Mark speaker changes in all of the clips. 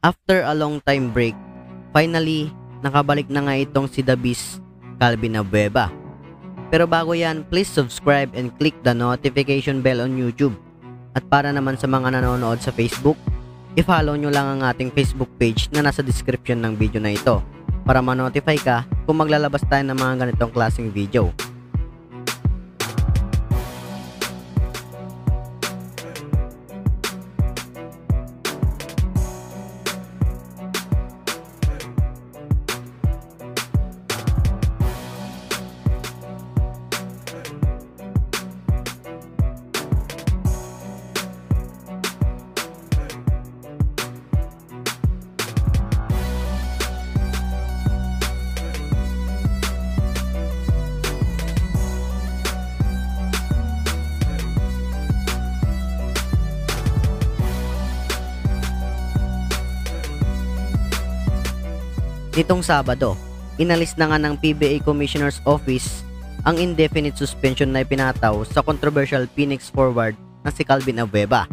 Speaker 1: After a long time break, finally, nakabalik na nga itong si The Beast, Abueva. Pero bago yan, please subscribe and click the notification bell on YouTube. At para naman sa mga nanonood sa Facebook, i-follow nyo lang ang ating Facebook page na nasa description ng video na ito para ma-notify ka kung maglalabas tayo ng mga ganitong klaseng video. Nitong Sabado, inalis na nga ng PBA Commissioner's Office ang indefinite suspension na ipinataw sa controversial Phoenix forward na si Abueva.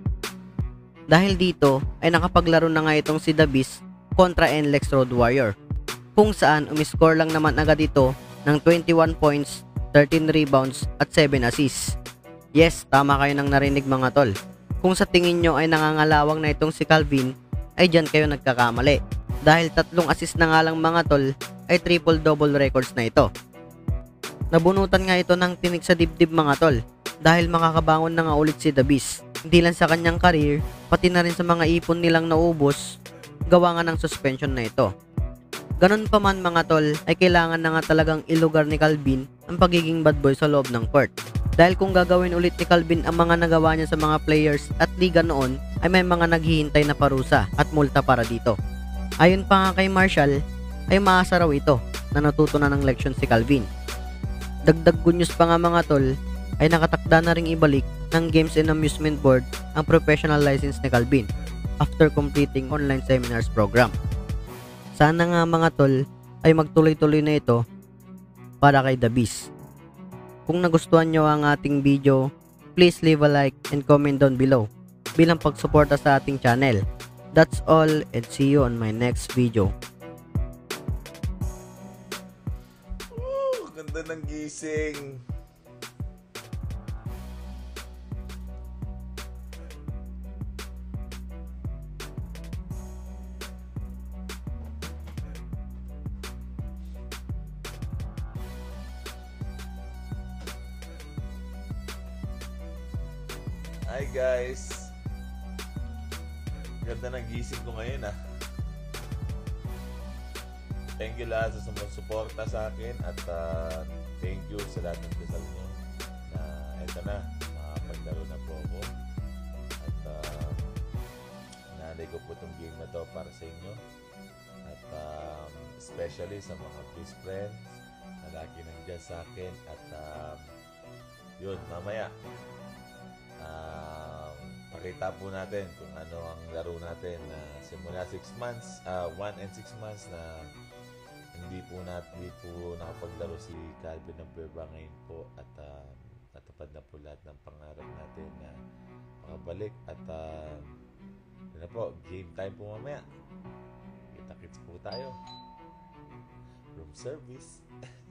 Speaker 1: Dahil dito ay nakapaglaro na nga itong si The Beast kontra Nlex Road Warrior, kung saan umiscore lang naman agad ito ng 21 points, 13 rebounds at 7 assists. Yes, tama kayo nang narinig mga tol. Kung sa tingin nyo ay nangangalawang na itong si Calvin, ay dyan kayo nagkakamali. Dahil 3 assist na nga lang mga tol ay triple-double records na ito. Nabunutan nga ito ng tinik sa dibdib mga tol dahil makakabangon na nga ulit si The Beast. Hindi lang sa kanyang career, pati na rin sa mga ipon nilang naubos gawa nga ng suspension na ito. Ganun pa man mga tol ay kailangan na nga talagang ilugar ni Calvin ang pagiging bad boy sa loob ng court. Dahil kung gagawin ulit ni Calvin ang mga nagawa niya sa mga players at liga noon ay may mga naghihintay na parusa at multa para dito. Ayon pa nga kay Marshall, ay maasa raw ito na natuto na ng leksyon si Calvin. Dagdag good news pa nga mga tol, ay nakatakda na ring ibalik ng Games and Amusement Board ang professional license ni Calvin after completing online seminars program. Sana nga mga tol ay magtuloy-tuloy na ito para kay The Beast. Kung nagustuhan nyo ang ating video, please leave a like and comment down below bilang pagsuporta sa ating channel. That's all and see you on my next video.
Speaker 2: Ganda ng gising. Hi guys. Ganda ng gising ko ngayon Thank you lahat sa sumusuporta sa akin at thank you sa lahat ng dasal nyo na eto na, makapaglaro na po ako at nanay ko po itong game na to para sa inyo at especially sa mga best friends na lagi nandiyan sa akin at yun, mamaya pakita po natin kung ano ang laro natin na simula 6 months, 1 and 6 months na hindi po nakapaglaro si Abueva ngayon po at natupad na po lahat ng pangarap natin na makabalik at yun na po, game time po mamaya. Kita-kits po tayo. Room service.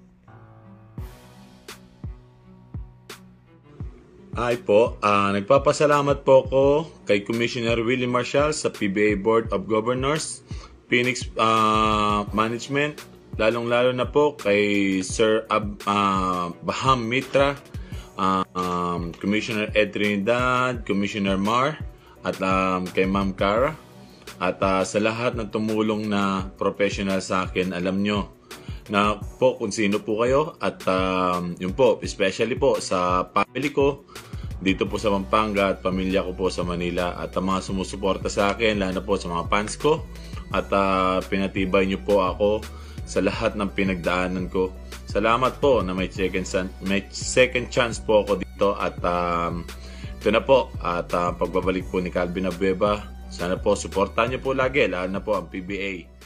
Speaker 3: Hi po, nagpapasalamat po ako kay Commissioner Willie Marshall sa PBA Board of Governors, Phoenix Management, lalong-lalo na po kay Sir Baham Mitra, Commissioner Ed Trinidad, Commissioner Mar, at kay Ma'am Cara, at sa lahat na tumulong na professional sa akin. Alam nyo na po kung sino po kayo at yun po, especially po sa family ko dito po sa Pampanga at pamilya ko po sa Manila at mga sumusuporta sa akin, lalo na po sa mga fans ko at pinatibay nyo po ako sa lahat ng pinagdaanan ko. Salamat po na may second chance po ako dito at ito na po at pagbabalik po ni Abueva, sana po suportahan nyo po lagi, lalo na po ang PBA.